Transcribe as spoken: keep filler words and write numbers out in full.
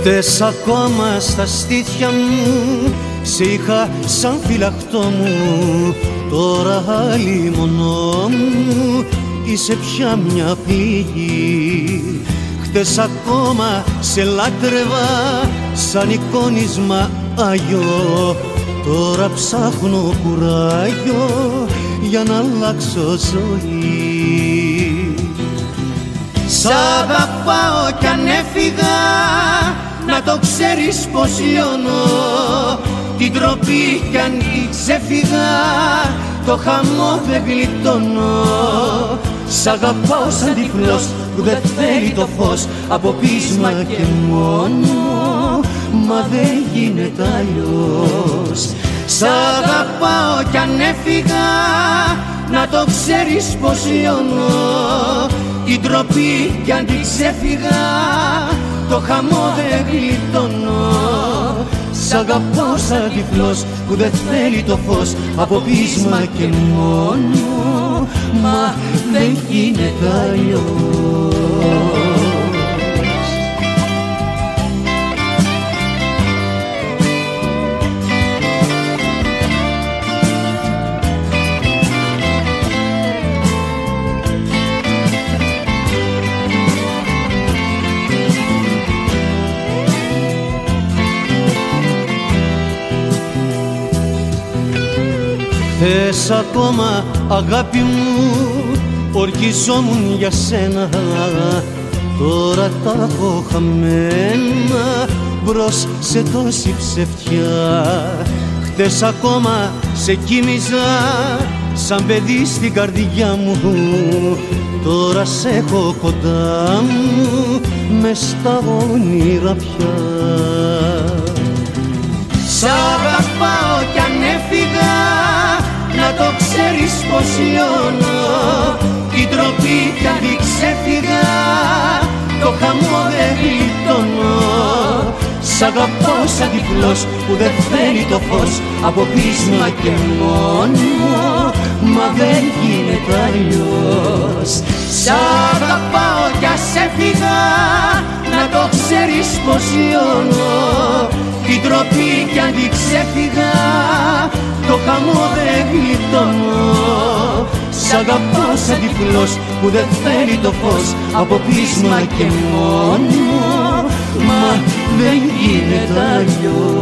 Χτες ακόμα στα στήθια μου σε είχα σαν φυλακτό μου, τώρα άλλη μονό μου είσαι πια μια πληγή. Χτες ακόμα σε λάτρευα σαν εικόνισμα Άγιο, τώρα ψάχνω κουράγιο για να αλλάξω ζωή. Σ' αγαπάω κι αν έφυγα, να το ξέρεις πως λιώνω, την τροπή κι αν τη ξέφυγα, το χαμό δεν γλιτώνω. Σ' αγαπάω σαν τυφλός που δεν θέλει το φως από πείσμα και μόνο, μα δεν γίνεται αλλιώς. Σ' αγαπάω κι αν έφυγα, να το ξέρεις πως λιώνω, την τροπή κι αν τη ξέφυγα, το χαμό δεν γλιτώνω. Σ' αγαπάω σαν τυφλός που δεν θέλει το φως από πείσμα και μόνο, μα δεν γίνεται αλλιώς. Χθες ακόμα αγάπη μου ορκιζόμουν για σένα, τώρα τα έχω χαμένα μπρος σε τόση ψευτιά. Χθες ακόμα σε κοίμιζα σαν παιδί στην καρδιά μου, τώρα σε έχω κοντά μου μες στα όνειρα πια. Σ' αγαπάω κι αν έφυγα, να το ξέρεις πως λιώνω, την τροπή κι αν τη ξέφυγα, το χαμό δεν γλιτώνω. Σ' αγαπάω σαν τυφλός που δεν θέλει το φως από πείσμα και μόνο, μα δεν γίνεται αλλιώς. Σ' αγαπάω κι ας έφυγα, να το ξέρεις πως λιώνω, την τροπή κι αν τη ξέφυγα, το χαμό δεν γλιτώνω. Σ' αγαπάω σαν τυφλός που δεν θέλει το φως από πείσμα και μόνο, μα δεν γίνεται αλλιώς.